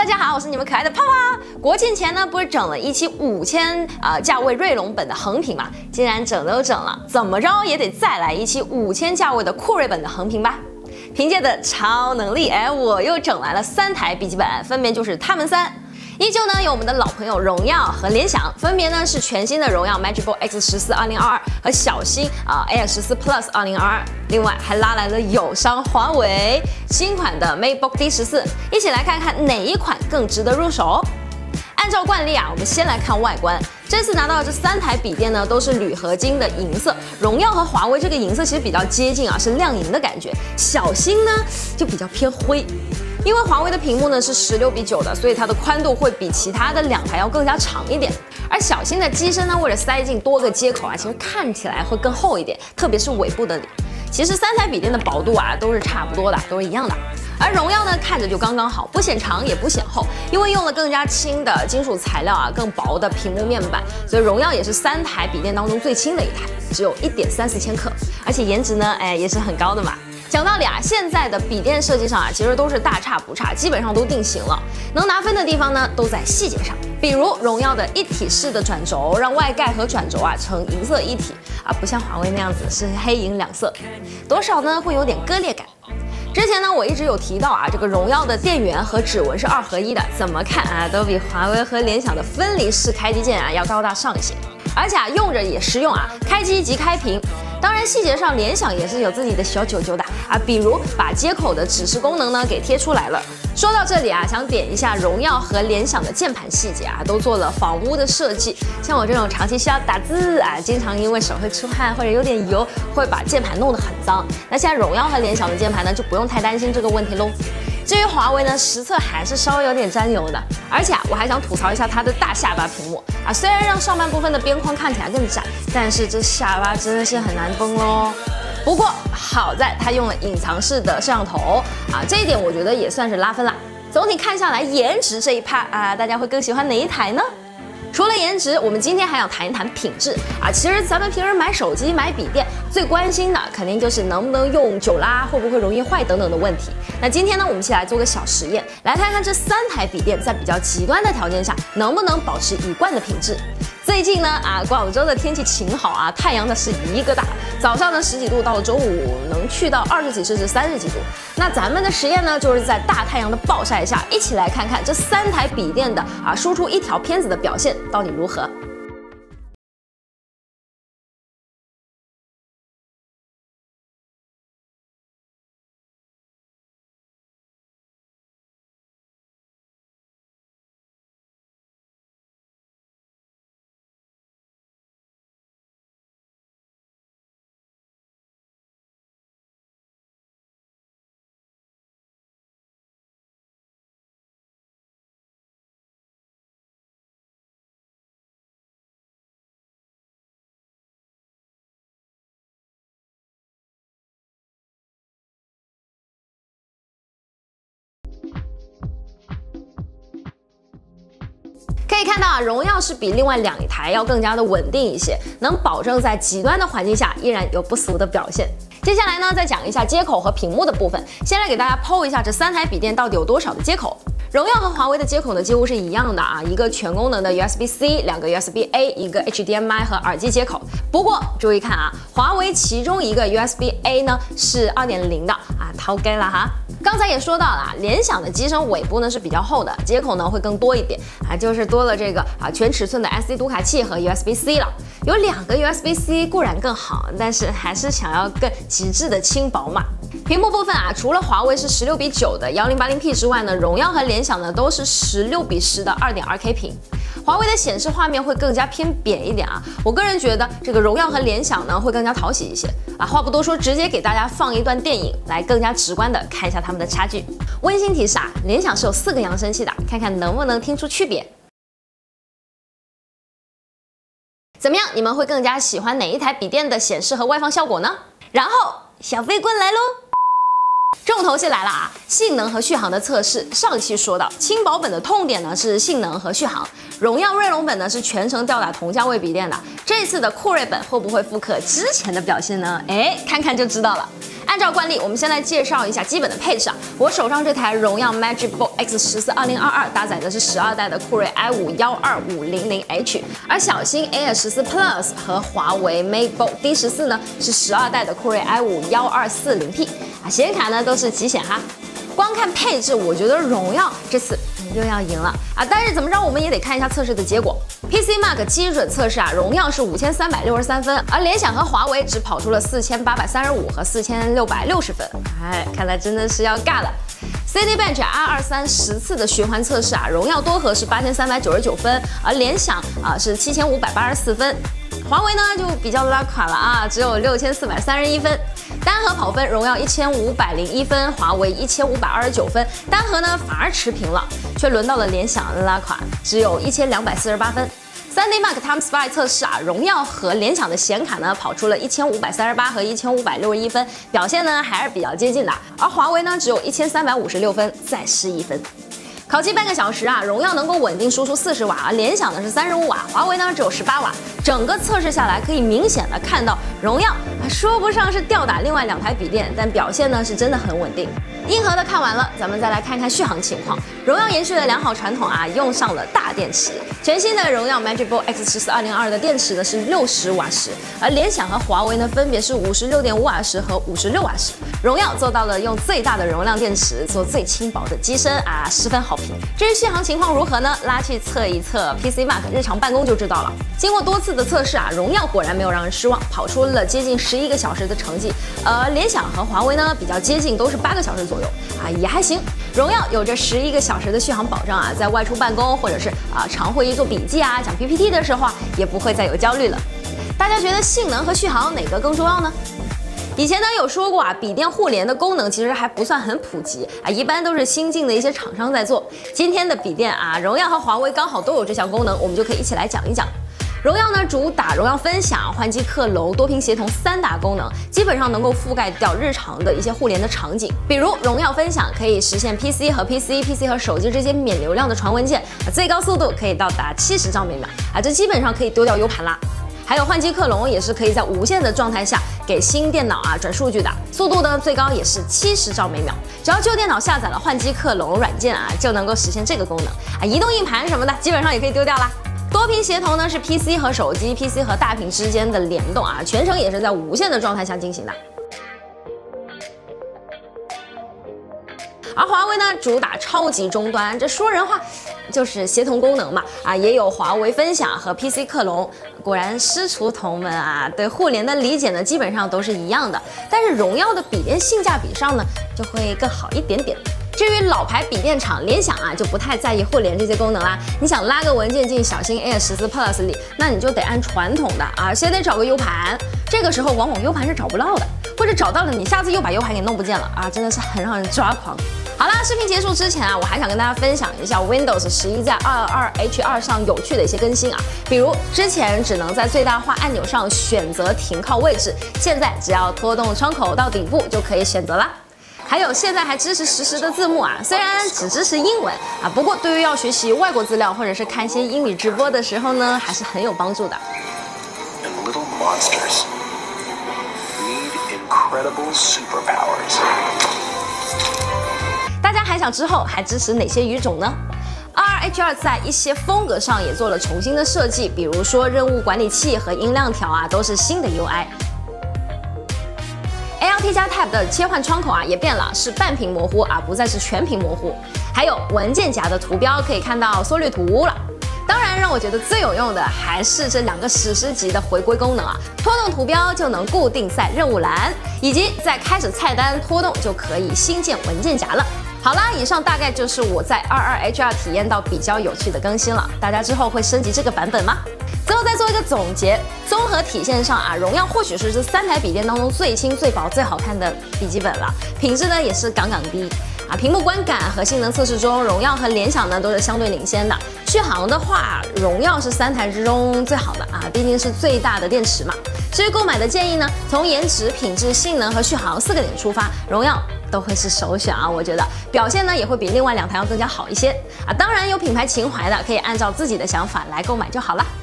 大家好，我是你们可爱的泡泡。国庆前呢，不是整了一期5000价位锐龙本的横屏嘛？既然整都整了，怎么着也得再来一期5000价位的酷睿本的横屏吧？凭借的超能力，我又整来了3台笔记本，分别就是它们3。依旧呢有我们的老朋友荣耀和联想，分别呢是全新的荣耀 MagicBook X14 2022和小新AX14 Plus 2022，另外还拉来了友商华为新款的 MateBook D14，一起来看看哪一款更值得入手。按照惯例我们先来看外观。这次拿到的这3台笔电呢，都是铝合金的银色。荣耀和华为这个银色其实比较接近是亮银的感觉。小新呢就比较偏灰。因为华为的屏幕呢是16:9的，所以它的宽度会比其他的2台要更加长一点。而小新的机身呢，为了塞进多个接口其实看起来会更厚一点，特别是尾部的里。其实3台笔电的薄度都是差不多的，都是一样的。而荣耀呢，看着就刚刚好，不显长也不显厚，因为用了更加轻的金属材料更薄的屏幕面板，所以荣耀也是3台笔电当中最轻的一台，只有1.34千克，而且颜值呢，也是很高的嘛。讲道理现在的笔电设计上其实都是大差不差，基本上都定型了。能拿分的地方呢，都在细节上。比如荣耀的一体式的转轴，让外盖和转轴成银色一体不像华为那样子是黑银2色，多少呢会有点割裂感。之前呢，我一直有提到这个荣耀的电源和指纹是2合1的，怎么看都比华为和联想的分离式开机键要高大上一些，而且用着也实用开机即开屏。当然，细节上联想也是有自己的小九九的比如把接口的指示功能呢给贴出来了。说到这里想点一下荣耀和联想的键盘细节都做了仿污的设计。像我这种长期需要打字经常因为手会出汗或者有点油，会把键盘弄得很脏。那现在荣耀和联想的键盘呢，就不用太担心这个问题喽。至于华为呢，实测还是稍微有点沾油的，而且我还想吐槽一下它的大下巴屏幕虽然让上半部分的边框看起来更窄，但是这下巴真的是很难崩咯。不过好在它用了隐藏式的摄像头这一点我觉得也算是拉分啦。总体看下来，颜值这一趴大家会更喜欢哪一台呢？除了颜值，我们今天还想谈一谈品质其实咱们平时买手机、买笔电，最关心的肯定就是能不能用久啦，会不会容易坏等等的问题。那今天呢，我们一起来做个小实验，来看看这3台笔电在比较极端的条件下，能不能保持一贯的品质。最近呢广州的天气晴好太阳的是一个大，早上的10几度，到了周五能去到20几甚至30几度。那咱们的实验呢，就是在大太阳的暴晒下，一起来看看这3台笔电的输出1条片子的表现到底如何。可以看到荣耀是比另外2台要更加的稳定一些，能保证在极端的环境下依然有不俗的表现。接下来呢，再讲一下接口和屏幕的部分。先来给大家剖一下这3台笔电到底有多少的接口。荣耀和华为的接口呢几乎是一样的一个全功能的 USB-C， 2个 USB-A， 一个 HDMI 和耳机接口。不过注意看华为其中一个 USB-A 呢是 2.0 的掏该了哈。刚才也说到了联想的机身尾部呢是比较厚的，接口呢会更多一点就是多了这个全尺寸的 SD 读卡器和 USB-C 了。有2个 USB-C 固然更好，但是还是想要更极致的轻薄嘛。屏幕部分除了华为是16:9的 1080P 之外呢，荣耀和联想呢都是16:10的 2.2K 屏。华为的显示画面会更加偏扁一点我个人觉得这个荣耀和联想呢会更加讨喜一些话不多说，直接给大家放一段电影来更加直观的看一下它们的差距。温馨提示联想是有4个扬声器的，看看能不能听出区别。怎么样？你们会更加喜欢哪一台笔电的显示和外放效果呢？然后小飞棍来喽！重头戏来了性能和续航的测试。上期说到，轻薄本的痛点呢是性能和续航，荣耀锐龙本呢是全程吊打同价位笔电的。这次的酷睿本会不会复刻之前的表现呢？看看就知道了。 按照惯例，我们先来介绍一下基本的配置啊。我手上这台荣耀 MagicBook X14 2022搭载的是12代的酷睿 i5-12500H， 而小新 Air14 Plus 和华为 MateBook D14 呢是12代的酷睿 i5-1240P 啊，显卡呢都是极显哈。光看配置，我觉得荣耀这次又要赢了啊！但是怎么着，我们也得看一下测试的结果。PCMark 基准测试啊，荣耀是5363分，而联想和华为只跑出了4835和4660分。哎，看来真的是要尬了。Cinebench R2310次的循环测试啊，荣耀多核是8399分，而联想啊是7584分。华为呢就比较拉垮了啊，只有6431分。单核跑分，荣耀1501分，华为1529分，单核呢反而持平了，却轮到了联想拉垮，只有1248分。3D Mark Time Spy 测试啊，荣耀和联想的显卡呢跑出了1538和1561分，表现呢还是比较接近的，而华为呢只有1356分，再失1分。烤机半个小时啊，荣耀能够稳定输出40瓦，而联想呢是35瓦，华为呢只有18瓦。整个测试下来，可以明显的看到荣耀说不上是吊打另外2台笔电，但表现呢是真的很稳定。硬核的看完了，咱们再来看看续航情况。荣耀延续了良好传统啊，用上了大电池。全新的荣耀 MagicBook X14 2022的电池呢是60瓦时，而联想和华为呢分别是56.5瓦时和56瓦时。荣耀做到了用最大的容量电池做最轻薄的机身啊，10分好评。至于续航情况如何呢？拉去测一测 PCMark 日常办公就知道了。经过多次的测试啊，荣耀果然没有让人失望，跑出了接近11个小时的成绩。联想和华为呢比较接近，都是8个小时左右啊，也还行。荣耀有着11个小时的续航保障啊，在外出办公或者是长会议做笔记啊、讲 PPT 的时候啊，也不会再有焦虑了。大家觉得性能和续航哪个更重要呢？以前呢有说过啊，笔电互联的功能其实还不算很普及啊，一般都是新进的一些厂商在做。今天的笔电啊，荣耀和华为刚好都有这项功能，我们就可以一起来讲一讲。荣耀呢主打荣耀分享、换机克隆、多屏协同3大功能，基本上能够覆盖掉日常的一些互联的场景。比如荣耀分享可以实现 PC 和 PC 和手机之间免流量的传文件，最高速度可以到达70兆每秒啊，这基本上可以丢掉 U 盘啦。还有换机克隆也是可以在无线的状态下给新电脑啊转数据的，速度呢最高也是70兆每秒。只要旧电脑下载了换机克隆软件啊，就能够实现这个功能啊。移动硬盘什么的基本上也可以丢掉啦。多屏协同呢是 PC 和手机、PC 和大屏之间的联动啊，全程也是在无线的状态下进行的。而华为呢主打超级终端，这说人话就是协同功能嘛啊，也有华为分享和 PC 克隆。果然师出同门啊，对互联的理解呢基本上都是一样的，但是荣耀的笔电性价比上呢就会更好一点点。至于老牌笔电厂联想啊，就不太在意互联这些功能啦。你想拉个文件进小新 Air14 Plus 里，那你就得按传统的啊，先得找个 U 盘。这个时候往往 U 盘是找不到的，或者找到了，你下次又把 U 盘给弄不见了啊，真的是很让人抓狂。好啦，视频结束之前啊，我还想跟大家分享一下 Windows 11在 22H2 上有趣的一些更新啊，比如之前只能在最大化按钮上选择停靠位置，现在只要拖动窗口到顶部就可以选择啦。还有现在还支持实时的字幕啊，虽然只支持英文啊，不过对于要学习外国资料或者是看一些英语直播的时候呢，还是很有帮助的。 Little monsters need incredible superpowers. 大家还想之后还支持哪些语种呢？22H2 在一些风格上也做了重新的设计，比如说任务管理器和音量条啊，都是新的 UI。ALT+Tab 的切换窗口啊也变了，是半屏模糊啊，不再是全屏模糊。还有文件夹的图标可以看到缩略图了。当然，让我觉得最有用的还是这2个史诗级的回归功能啊！拖动图标就能固定在任务栏，以及在开始菜单拖动就可以新建文件夹了。好啦，以上大概就是我在22H2体验到比较有趣的更新了。大家之后会升级这个版本吗？最后再做一个总结，综合体现上啊，荣耀或许是这3台笔电当中最轻、最薄、最好看的笔记本了，品质呢也是杠杠低啊。屏幕观感和性能测试中，荣耀和联想呢都是相对领先的。续航的话，荣耀是3台之中最好的啊，毕竟是最大的电池嘛。至于购买的建议呢，从颜值、品质、性能和续航4个点出发，荣耀都会是首选啊，我觉得表现呢也会比另外2台要更加好一些啊。当然有品牌情怀的，可以按照自己的想法来购买就好了。